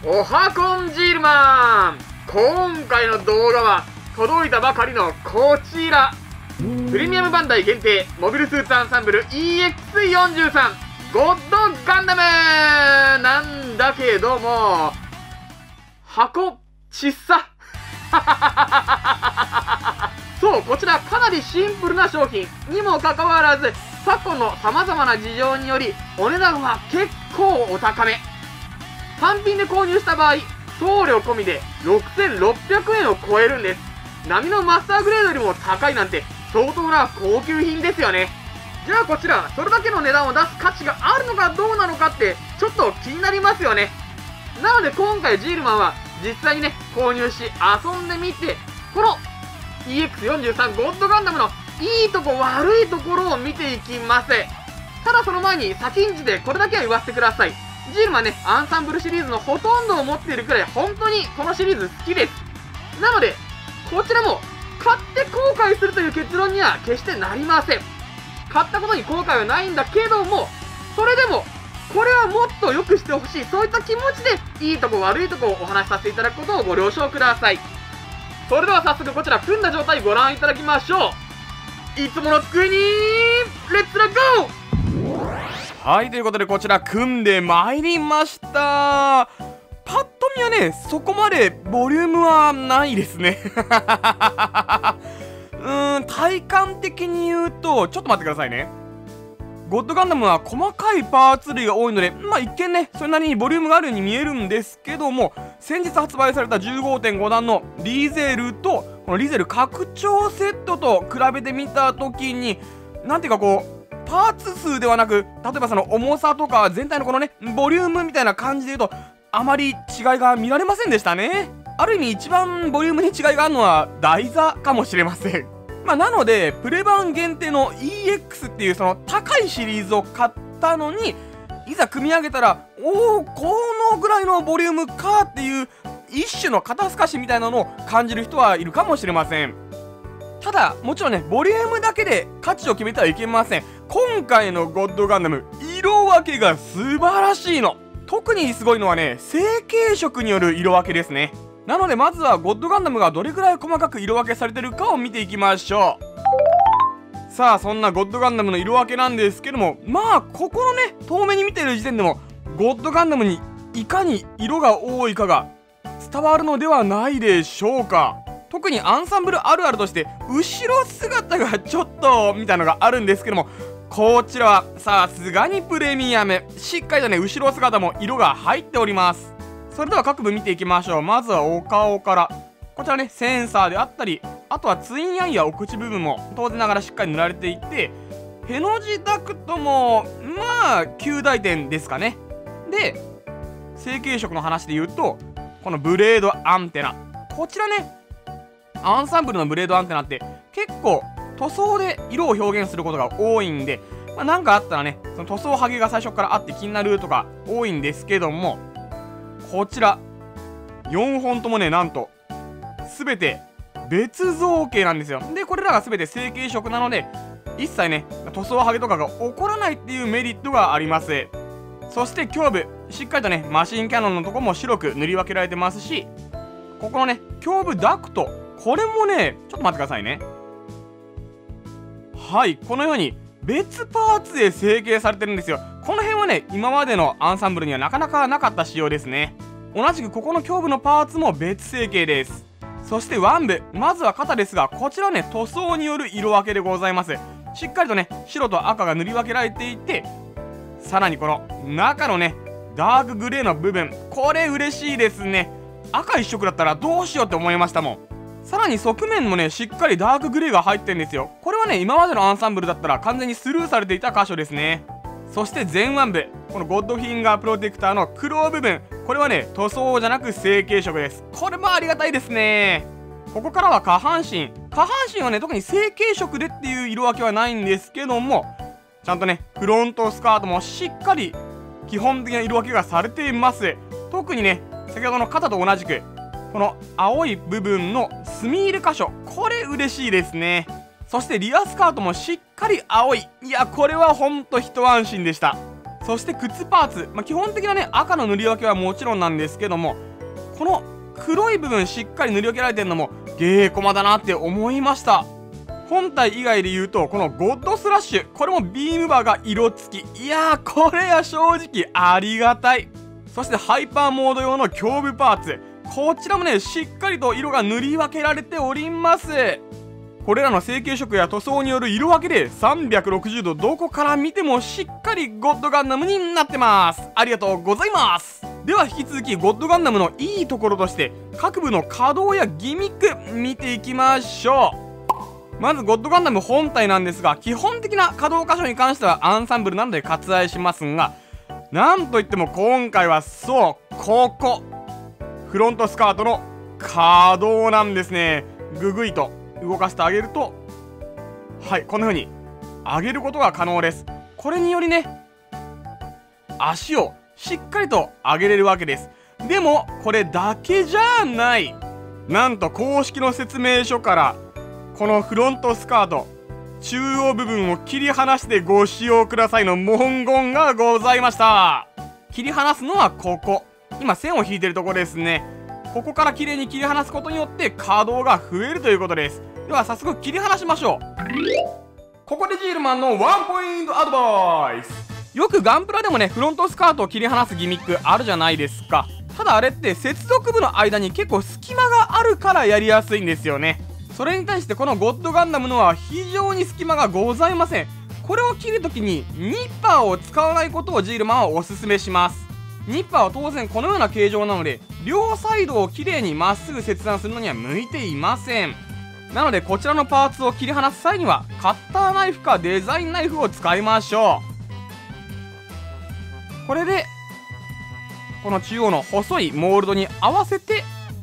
おはこんジールマン、今回の動画は届いたばかりのこちら、プレミアムバンダイ限定モビルスーツアンサンブル EX43 ゴッドガンダムなんだけども、箱ちっさそう、こちらかなりシンプルな商品にもかかわらず、昨今の様々な事情によりお値段は結構お高め。単品で購入した場合、送料込みで6600円を超えるんです。波のマスターグレードよりも高いなんて相当な高級品ですよね。じゃあこちら、それだけの値段を出す価値があるのかどうなのかってちょっと気になりますよね。なので今回ジールマンは実際にね、購入し遊んでみて、この EX43 ゴッドガンダムのいいとこ悪いところを見ていきます。ただその前に先んじてこれだけは言わせてください。ジールマンね、アンサンブルシリーズのほとんどを持っているくらい本当にこのシリーズ好きです。なのでこちらも買って後悔するという結論には決してなりません。買ったことに後悔はないんだけども、それでもこれはもっと良くしてほしい、そういった気持ちでいいとこ悪いとこをお話しさせていただくことをご了承ください。それでは早速こちら組んだ状態ご覧いただきましょう。いつもの机にレッツラゴー。はい、ということでこちら組んでまいりました。パッと見はね、そこまでボリュームはないですね体感的に言うと、ちょっと待ってくださいね。ゴッドガンダムは細かいパーツ類が多いので、一見ね、それなりにボリュームがあるように見えるんですけども、先日発売された 15.5 段のリゼルとこのリゼル拡張セットと比べてみた時に、なんていうかこう、パーツ数ではなく、例えばその重さとか全体のこのね、ボリュームみたいな感じで言うと、あまり違いが見られませんでしたね。ある意味一番ボリュームに違いがあるのは台座かもしれません。なのでプレ版限定の EX っていうその高いシリーズを買ったのに、いざ組み上げたら、おお、このぐらいのボリュームかっていう一種の肩透かしみたいなのを感じる人はいるかもしれません。ただもちろんね、ボリュームだけで価値を決めてはいけません。今回のゴッドガンダム、色分けが素晴らしいの。特にすごいのはね、成型色による色分けですね。なのでまずはゴッドガンダムがどれくらい細かく色分けされてるかを見ていきましょう。さあ、そんなゴッドガンダムの色分けなんですけども、ここのね、遠目に見ている時点でもゴッドガンダムにいかに色が多いかが伝わるのではないでしょうか。特にアンサンブルあるあるとして、後ろ姿がちょっとみたいなのがあるんですけども、こちらはさすがにプレミアム、しっかりとね、後ろ姿も色が入っております。それでは各部見ていきましょう。まずはお顔から、こちらね、センサーであったり、あとはツインアイやお口部分も当然ながらしっかり塗られていて、への字ダクトも9大点ですかね。で、成型色の話で言うと、このブレードアンテナ、こちらね、アンサンブルのブレードアンテナって結構塗装で色を表現することが多いんで、なんかあったらね、その塗装ハゲが最初からあって気になるとか多いんですけども、こちら4本ともね、なんと全て別造形なんですよ。で、これらが全て成型色なので、一切ね、塗装ハゲとかが起こらないっていうメリットがあります。そして胸部、しっかりとね、マシンキャノンのとこも白く塗り分けられてますし、ここのね、胸部ダクト、これもね、ちょっと待ってくださいね。はい、このように別パーツで成形されてるんですよ。この辺はね、今までのアンサンブルにはなかなかなかった仕様ですね。同じくここの胸部のパーツも別成形です。そして腕部、まずは肩ですが、こちらはね、塗装による色分けでございます。しっかりとね、白と赤が塗り分けられていて、さらにこの中のね、ダークグレーの部分、これ嬉しいですね。赤一色だったらどうしようって思いましたもん。さらに側面もね、しっかりダークグレーが入ってるんですよ。これはね、今までのアンサンブルだったら完全にスルーされていた箇所ですね。そして前腕部、このゴッドフィンガープロテクターの黒部分、これはね、塗装じゃなく成型色です。これもありがたいですね。ここからは下半身はね、特に成型色でっていう色分けはないんですけども、ちゃんとね、フロントスカートもしっかり基本的な色分けがされています。特にね、先ほどの肩と同じくこの青い部分の墨入れ箇所、これ嬉しいですね。そしてリアスカートもしっかり青い、いやこれはほんと一安心でした。 そして靴パーツ、基本的なね赤の塗り分けはもちろんなんですけども、この黒い部分しっかり塗り分けられてるのもゲーコマだなって思いました。本体以外で言うとこのゴッドスラッシュ、これもビームバーが色付き、いやーこれは正直ありがたい。そしてハイパーモード用の胸部パーツ、こちらもねしっかりと色が塗り分けられております。これらの成型色や塗装による色分けで360度どこから見てもしっかりゴッドガンダムになってます。ありがとうございます。では引き続きゴッドガンダムのいいところとして各部の稼働やギミック見ていきましょう。まずゴッドガンダム本体なんですが、基本的な稼働箇所に関してはアンサンブルなので割愛しますが、なんといっても今回はそうここフロントスカートの稼働なんですね。ググイと動かしてあげると、はい、こんな風に上げることが可能です。これによりね足をしっかりと上げれるわけです。でもこれだけじゃない、なんと公式の説明書からこのフロントスカート中央部分を切り離してご使用くださいの文言がございました。切り離すのはここ、今線を引いてるところですね。ここから綺麗に切り離すことによって稼働が増えるということです。では早速切り離しましょう。ここでジールマンのワンポイントアドバイス。よくガンプラでもねフロントスカートを切り離すギミックあるじゃないですか。ただあれって接続部の間に結構隙間があるからやりやすいんですよね。それに対してこのゴッドガンダムのは非常に隙間がございません。これを切るときにニッパーを使わないことをジールマンはおすすめします。ニッパーは当然このような形状なので両サイドをきれいにまっすぐ切断するのには向いていません。なのでこちらのパーツを切り離す際にはカッターナイフかデザインナイフを使いましょう。これでこの中央の細いモールドに合わせてよ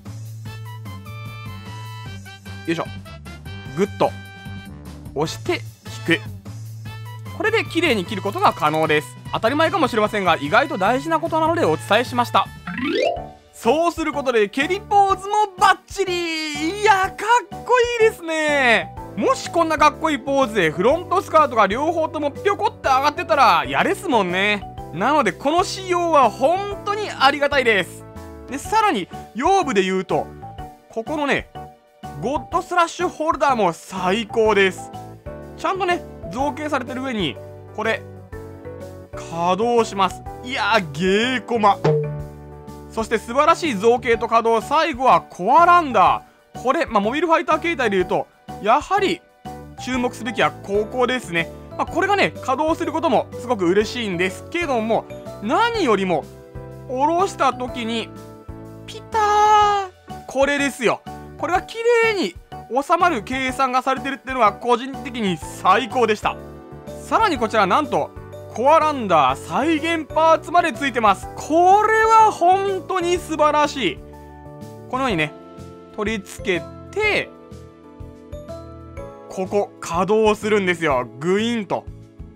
いしょグッと押して引く。これで綺麗に切ることが可能です。当たり前かもしれませんが意外と大事なことなのでお伝えしました。そうすることで蹴りポーズもバッチリ、いやかっこいいですね。もしこんなかっこいいポーズでフロントスカートが両方ともぴょこって上がってたらやですもんね。なのでこの仕様は本当にありがたいです。でさらに腰部で言うとここのねゴッドスラッシュホルダーも最高です。ちゃんとね造形されてる上にこれ稼働します。いやーゲーコマ。そして素晴らしい造形と稼働、最後はコアランダー。これ、モビルファイター形態でいうとやはり注目すべきはここですね。これがね稼働することもすごく嬉しいんですけども、何よりも下ろした時にピター、これですよ。これが綺麗に収まる計算がされてるっていうのは個人的に最高でした。さらにこちらなんとコアランダー再現パーツまでついてます。これは本当に素晴らしい。このようにね取り付けてここ稼働するんですよ。グイーンと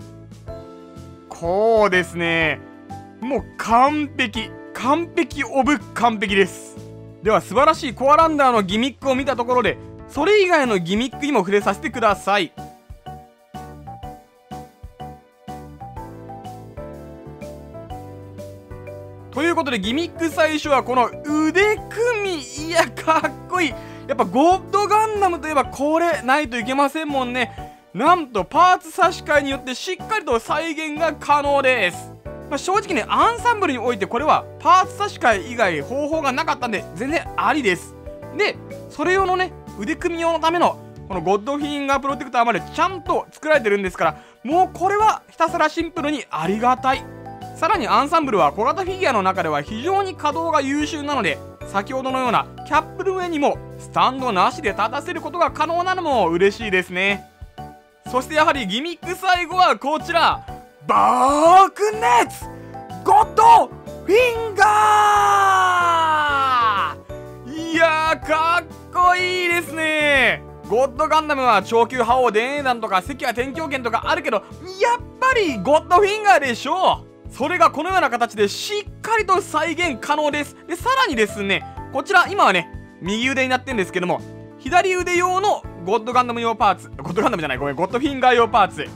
こうですね、もう完璧オブ完璧です。では素晴らしいコアランダーのギミックを見たところでそれ以外のギミックにも触れさせてください。ということでギミック最初はこの腕組み、いやかっこいい。やっぱゴッドガンダムといえばこれないといけませんもんね。なんとパーツ差し替えによってしっかりと再現が可能です。正直ねアンサンブルにおいてこれはパーツ差し替え以外方法がなかったんで全然ありです。でそれ用のね腕組み用のためのこのゴッドフィンガープロテクターまでちゃんと作られてるんですから、もうこれはひたすらシンプルにありがたい。さらにアンサンブルは小型フィギュアの中では非常に稼働が優秀なので、先ほどのようなキャップの上にもスタンドなしで立たせることが可能なのも嬉しいですね。そしてやはりギミック最後はこちら、バークネッツゴッドフィンガー。いやーかっこいいですね。ゴッドガンダムは超級覇王電弾とか関谷天狂剣とかあるけど、やっぱりゴッドフィンガーでしょう。それがこのような形でしっかりと再現可能です。でさらにですね、こちら今はね右腕になってるんですけども、左腕用のゴッドガンダム用パーツ、ゴッドガンダムじゃない、ごめん、ゴッドフィンガー用パーツ、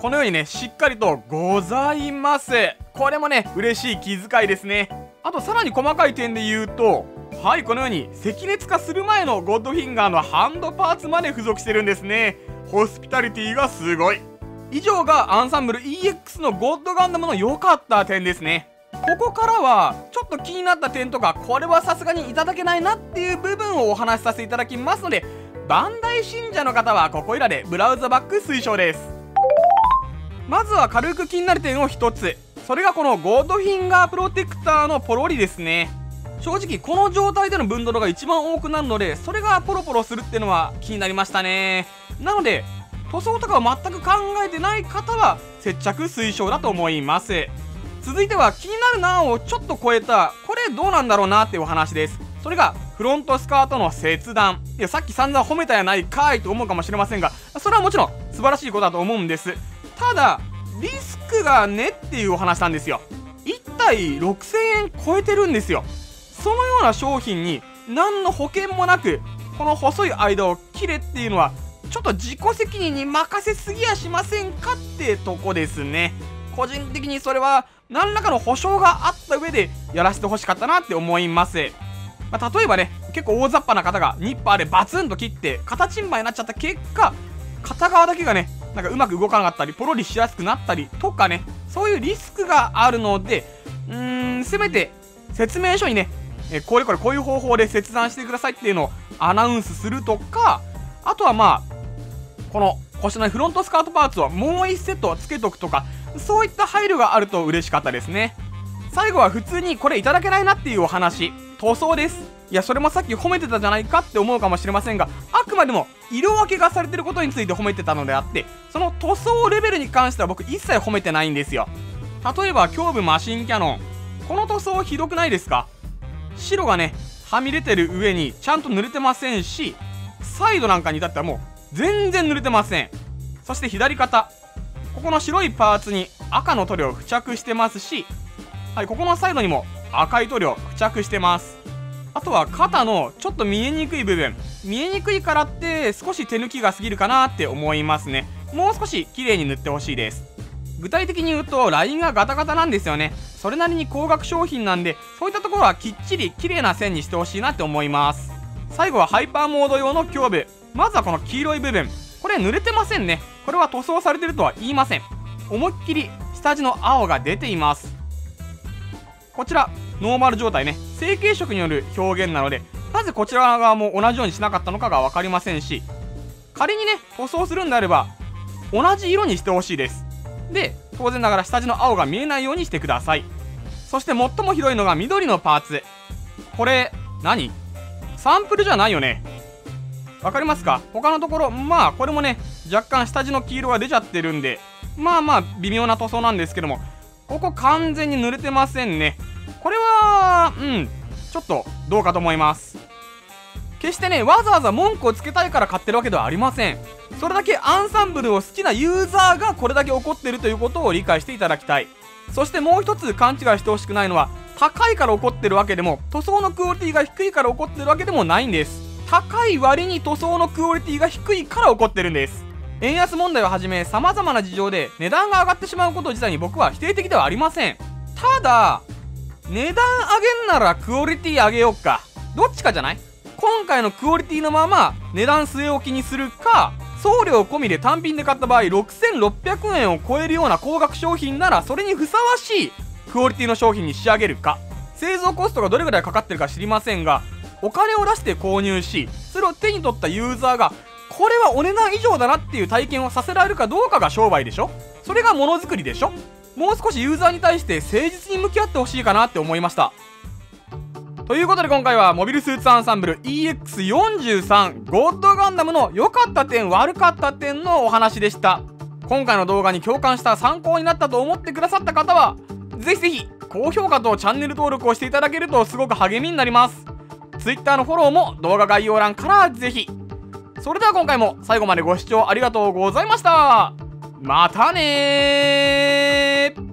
このようにねしっかりとございます。これもね嬉しい気遣いですね。あとさらに細かい点で言うと、はい、このように赤熱化する前のゴッドフィンガーのハンドパーツまで付属してるんですね。ホスピタリティがすごい。以上がアンサンブル EX のゴッドガンダムの良かった点ですね。ここからはちょっと気になった点とか、これはさすがにいただけないなっていう部分をお話しさせていただきますので、バンダイ信者の方はここいらでブラウザバック推奨です。まずは軽く気になる点を一つ、それがこのゴッドフィンガープロテクターのポロリですね。正直この状態での分ドロが一番多くなるので、それがポロポロするっていうのは気になりましたね。なので塗装とかを全く考えてない方は接着推奨だと思います。続いては気になるなをちょっと超えた、これどうなんだろうなっていうお話です。それがフロントスカートの切断。いやさっき散々褒めたやないかいと思うかもしれませんが、それはもちろん素晴らしいことだと思うんです。ただリスクがねっていうお話なんですよ。1体6000円超えてるんですよ。そのような商品に何の保険もなくこの細い間を切れっていうのはちょっと自己責任に任せすぎやしませんかってとこですね。個人的にそれは何らかの保証があった上でやらせてほしかったなって思います。例えばね結構大雑把な方がニッパーでバツンと切って形んばいになっちゃった結果、片側だけがねなんかうまく動かなかったりポロリしやすくなったりとかね、そういうリスクがあるので、せめて説明書にねこれこういう方法で切断してくださいっていうのをアナウンスするとか、あとはこの腰のフロントスカートパーツをもう1セットつけとくとか、そういった配慮があると嬉しかったですね。最後は普通にこれいただけないなっていうお話、塗装です。いやそれもさっき褒めてたじゃないかって思うかもしれませんが、あくまでも色分けがされてることについて褒めてたのであって、その塗装レベルに関しては僕一切褒めてないんですよ。例えば胸部マシンキャノン、この塗装ひどくないですか？白がねはみ出てる上にちゃんと塗れてませんし、サイドなんかに至ってはもう全然塗れてません。そして左肩、ここの白いパーツに赤の塗料付着してますし、はい、ここのサイドにも赤い塗料付着してます。あとは肩のちょっと見えにくい部分、見えにくいからって少し手抜きが過ぎるかなって思いますね。もう少し綺麗に塗ってほしいです。具体的に言うとラインがガタガタなんですよね。それなりに高額商品なんで、そういったところはきっちり綺麗な線にしてほしいなって思います。最後はハイパーモード用の胸部、まずはこの黄色い部分、これ濡れてませんね。これは塗装されてるとは言いません。思いっきり下地の青が出ています。こちらノーマル状態ね、成型色による表現なので、なぜこちら側も同じようにしなかったのかが分かりませんし、仮にね塗装するんであれば同じ色にしてほしいです。で当然ながら下地の青が見えないようにしてください。そして最も広いのが緑のパーツ、これ何？サンプルじゃないよね。わかりますか？他のところこれもね若干下地の黄色が出ちゃってるんで微妙な塗装なんですけども、ここ完全に濡れてませんね。これはちょっとどうかと思います。決してねわざわざ文句をつけたいから買ってるわけではありません。それだけアンサンブルを好きなユーザーがこれだけ怒ってるということを理解していただきたい。そしてもう一つ勘違いしてほしくないのは、高いから怒ってるわけでも塗装のクオリティが低いから怒ってるわけでもないんです。高い割に塗装のクオリティが低いから怒ってるんです。円安問題をはじめ様々な事情で値段が上がってしまうこと自体に僕は否定的ではありません。ただ値段上げんならクオリティ上げよっか、どっちかじゃない？今回のクオリティのまま値段据え置きにするか、送料込みで単品で買った場合6600円を超えるような高額商品ならそれにふさわしいクオリティの商品に仕上げるか、製造コストがどれぐらいかかってるか知りませんが、お金を出して購入しそれを手に取ったユーザーがこれはお値段以上だなっていう体験をさせられるかどうかが商売でしょ。それがものづくりでしょ。もう少しユーザーに対して誠実に向き合ってほしいかなって思いました。ということで今回はモビルスーツアンサンブル EX43 ゴッドガンダムの良かった点悪かった点のお話でした。今回の動画に共感した参考になったと思ってくださった方はぜひぜひ高評価とチャンネル登録をしていただけるとすごく励みになります。 Twitter のフォローも動画概要欄からぜひ。それでは今回も最後までご視聴ありがとうございました。またねー。